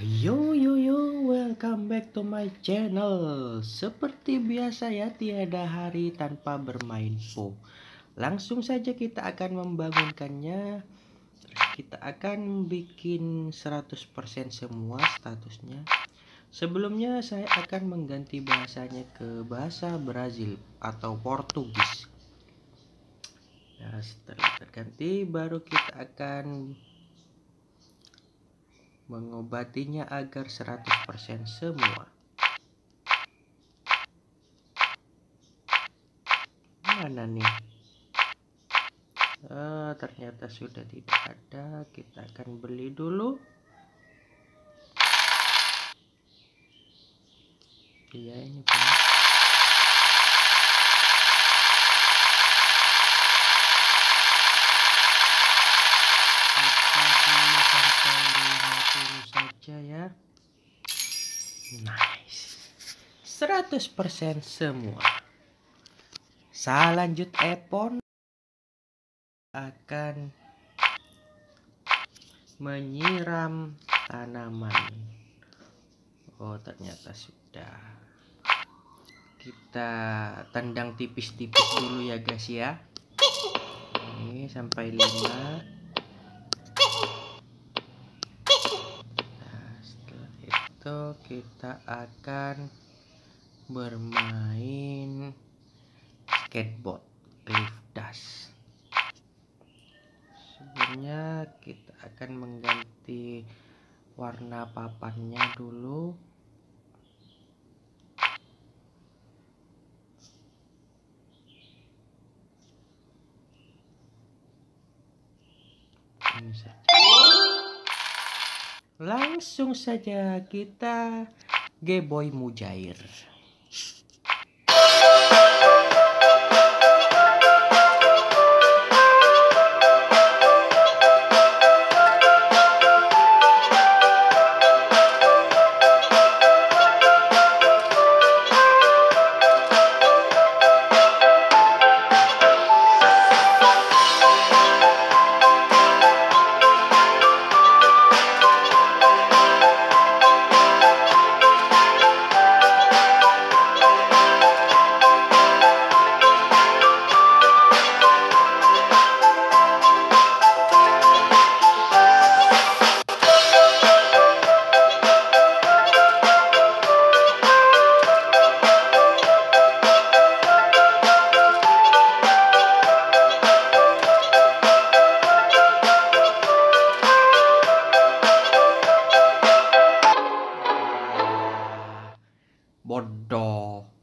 Yo, welcome back to my channel. Seperti biasa ya, tiada hari tanpa bermain Po. Langsung saja kita akan membangunkannya. Kita akan bikin 100% semua statusnya. Sebelumnya saya akan mengganti bahasanya ke bahasa Brazil atau Portugis. Nah, setelah terganti baru kita akan mengobatinya agar 100% semua. Mana nih? Ternyata sudah tidak ada. Kita akan beli dulu. Iya, ini benar. Kita dulu sampai 50 saja ya. Nice. 100% semua. Selanjut Epon akan menyiram tanaman. Oh, ternyata sudah. Kita tendang tipis-tipis dulu ya guys ya. Ini sampai 5. Nah, setelah itu kita akan bermain skateboard cliff dash. Sebelumnya kita akan mengganti warna papannya dulu. Ini saja. Langsung saja kita Geboy Mujair. Bodoh.